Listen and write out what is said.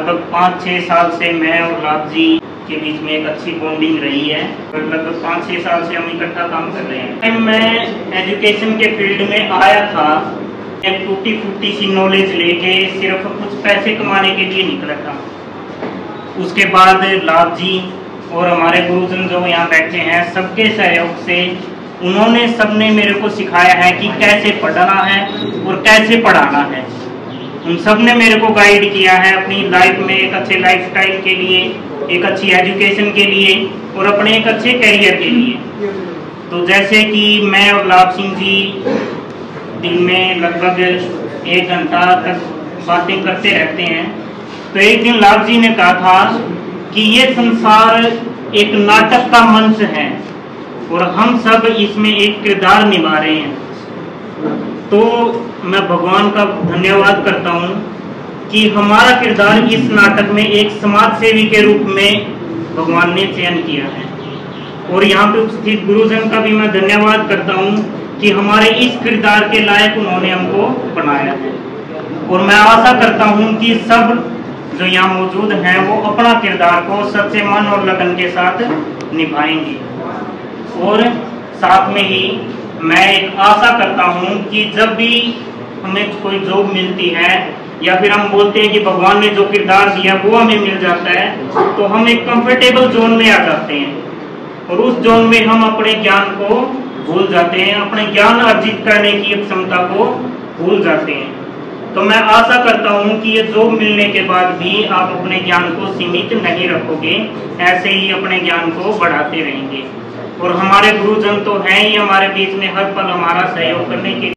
लगभग 5-6 साल से मैं और लाभ जी के बीच में एक अच्छी बॉन्डिंग रही है। लगभग 5-6 साल से हम इकट्ठा काम कर रहे हैं। मैं एजुकेशन के फील्ड में आया था, एक टूटी फूटी सी नॉलेज लेके सिर्फ कुछ पैसे कमाने के लिए निकला था। उसके बाद लाभ जी और हमारे गुरुजन जो यहाँ बैठे हैं, सबके सहयोग से उन्होंने सबने मेरे को सिखाया है कि कैसे पढ़ना है और कैसे पढ़ाना है। उन सब ने मेरे को गाइड किया है अपनी लाइफ में एक अच्छे लाइफस्टाइल के लिए, एक अच्छी एजुकेशन के लिए और अपने एक अच्छे करियर के लिए। तो जैसे कि मैं और लाभ सिंह जी दिन में लगभग 1 घंटा तक बातें करते रहते हैं। तो एक दिन लाभ जी ने कहा था कि ये संसार एक नाटक का मंच है और हम सब इसमें एक किरदार निभा रहे हैं। तो मैं भगवान का धन्यवाद करता हूँ कि हमारा किरदार इस नाटक में एक समाज सेवी के रूप में भगवान ने चयन किया है। और यहाँ पे उपस्थित गुरुजन का भी मैं धन्यवाद करता हूँ कि हमारे इस किरदार के लायक उन्होंने हमको बनाया है। और मैं आशा करता हूँ कि सब जो यहाँ मौजूद हैं वो अपना किरदार को सच्चे मन और लगन के साथ निभाएंगे। और साथ में ही मैं एक आशा करता हूँ कि जब भी हमें कोई जॉब मिलती है या फिर हम बोलते हैं कि भगवान ने जो किरदार दिया वो हमें मिल जाता है, तो हम एक कंफर्टेबल जोन में आ जाते हैं और उस जोन में हम अपने ज्ञान को भूल जाते हैं, अपने ज्ञान अर्जित करने की क्षमता को भूल जाते हैं। तो मैं आशा करता हूँ कि ये जॉब मिलने के बाद भी आप अपने ज्ञान को सीमित नहीं रखोगे, ऐसे ही अपने ज्ञान को बढ़ाते रहेंगे। और हमारे गुरुजन तो हैं ही हमारे बीच में, हर पल हमारा सहयोग करने के